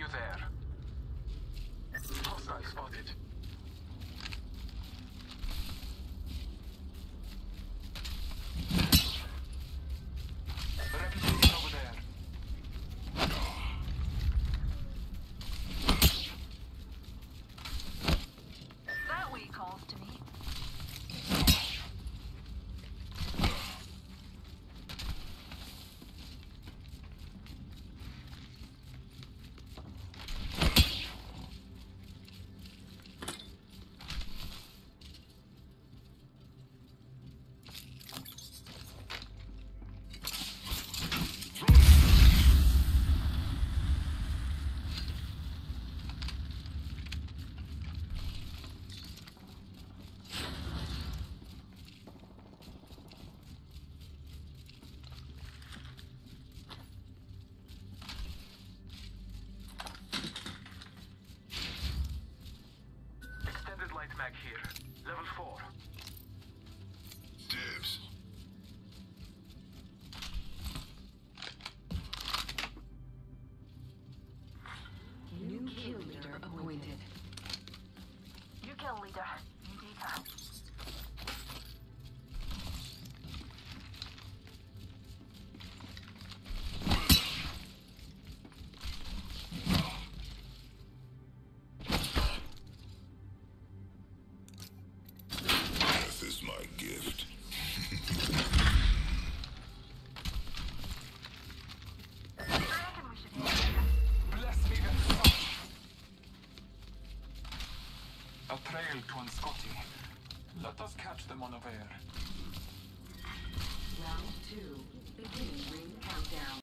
you there. Hostile spotted. Replicating over there. That way calls to me. Light mag here. Level 4. Dibs. New kill leader appointed. You kill leader. New data. Death is my gift. I reckon we should head. Bless me then such. A trail to Scotty. Let us catch them unaware. Round 2. Beginning ring countdown.